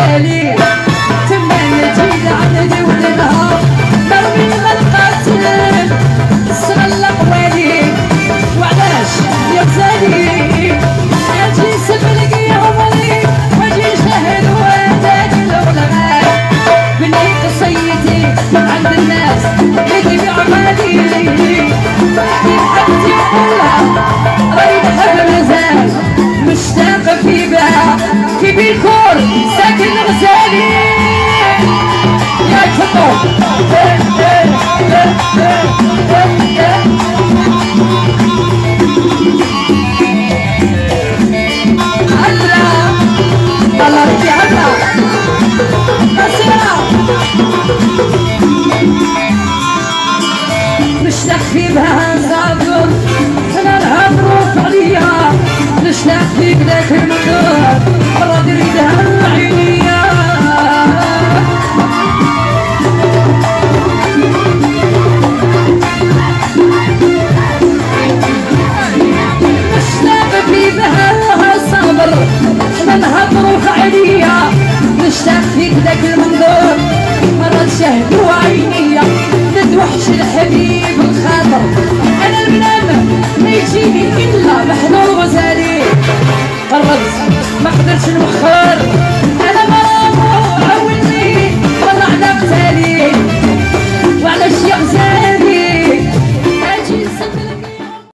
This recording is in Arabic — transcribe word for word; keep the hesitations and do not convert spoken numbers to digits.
غزالي تما نجي عندي ولدها مرمي ما القاتل صغل قوالي وعلاش يا غزالي اجي سبلقي عمري واجي شهد وداد العلماء بني قصيتي عند الناس يجي بعمالي في حدتي كلها رايحه بمزاج مشتاق في بها في بيكور ساكن غزالي يا كبو الله ربي عنا اسمع مشتاق في بها نزابر انا الهضروف عليا مشتاق فيك ذاك المدار مرة تريدها العينية مشتاق في بها صبر انا الهضروف عليا مشتاق فيك ذاك المنظور مرة تشهد وعينية نتوحش الحبيب الخاطر انا المنام ما يجيني الا محظوظ